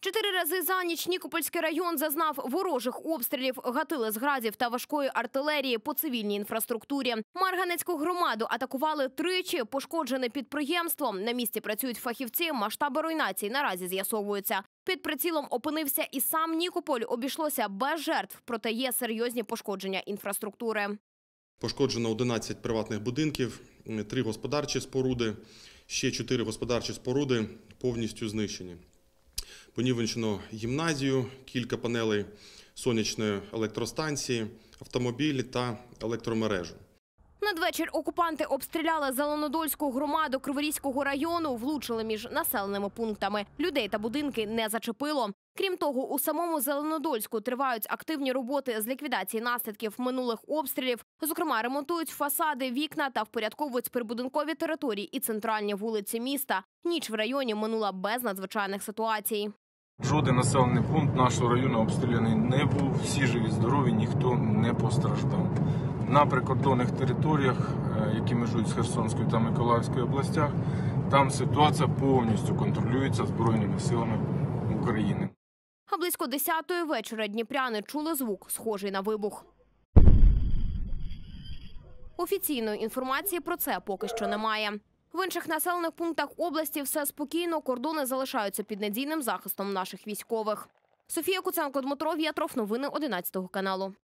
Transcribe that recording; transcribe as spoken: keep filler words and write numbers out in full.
Чотири рази за ніч Нікопольський район зазнав ворожих обстрілів, гатили з градів та важкої артилерії по цивільній інфраструктурі. Марганецьку громаду атакували тричі, пошкоджене підприємство. На місці працюють фахівці, масштаби руйнації наразі з'ясовуються. Під прицілом опинився і сам Нікополь, обійшлося без жертв, проте є серйозні пошкодження інфраструктури. Пошкоджено одинадцять приватних будинків, три господарчі споруди, ще чотири господарчі споруди повністю знищені. Понівечено гімназію, кілька панелей сонячної електростанції, автомобілі та електромережу. Надвечір окупанти обстріляли Зеленодольську громаду Криворізького району, влучили між населеними пунктами. Людей та будинки не зачепило. Крім того, у самому Зеленодольську тривають активні роботи з ліквідації наслідків минулих обстрілів. Зокрема, ремонтують фасади, вікна та впорядковують прибудинкові території і центральні вулиці міста. Ніч в районі минула без надзвичайних ситуацій. Жоден населений пункт нашого району обстріляний не був. Всі живі, здорові, ніхто не постраждав. На прикордонних територіях, які межують з Херсонською та Миколаївською областях, там ситуація повністю контролюється Збройними силами України. А близько десятої вечора дніпряни чули звук, схожий на вибух. Офіційної інформації про це поки що немає. В інших населених пунктах області все спокійно, кордони залишаються під надійним захистом наших військових. Софія Куценко, Дмитро В'ятров, новини одинадцятого каналу.